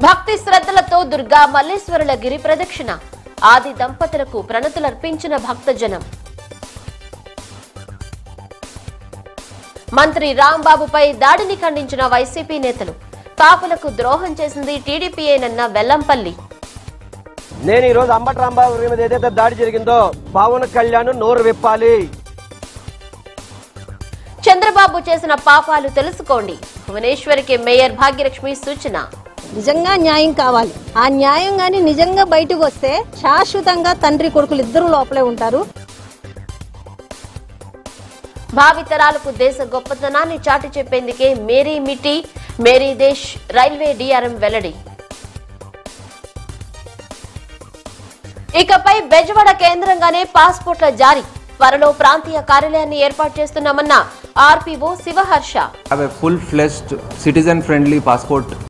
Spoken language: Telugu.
భక్తి శ్రద్ధలతో దుర్గా మల్లేశ్వరుల గిరి ప్రదక్షిణ ఆది దంపతులకు ప్రణతులర్పించిన భక్తజనం. మంత్రి రాంబాబుపై దాడిని ఖండించిన వైసీపీ నేతలు. కాపులకు ద్రోహం చేసింది టీడీపీయేనన్న వెల్లంపల్లి. నేను ఈ రోజు అంబటి రాంబాబు మీద ఏదైతే దాడి జరిగిందో పవన్ కళ్యాణ్ నోరు విప్పాలి. చంద్రబాబు చేసిన పాపాలు తెలుసుకోండి. భువనేశ్వరికి మేయర్ భాగ్యలక్ష్మి సూచన. నిజంగా న్యాయం కావాలి. ఆ న్యాయం గాని నిజంగా బయటకు వస్తే శాశ్వతంగా తండ్రి కొడుకులు ఇద్దరు లోపలే ఉంటారు. భావితరాలకు దేశ గొప్పతనాన్ని చాటి చెప్పేందుకే మేరీ మిటీ మేరీ దేశ్ రైల్వే డీఆర్ఎం వెల్లడి. ఇకపై బెజవాడ కేంద్రంగానే పాస్పోర్ట్ల జారీ. త్వరలో ప్రాంతీయ కార్యాలయాన్ని ఏర్పాటు చేస్తున్నామన్న ఆర్పీఓ Sivaharsha. Have a full-fledged citizen-friendly passport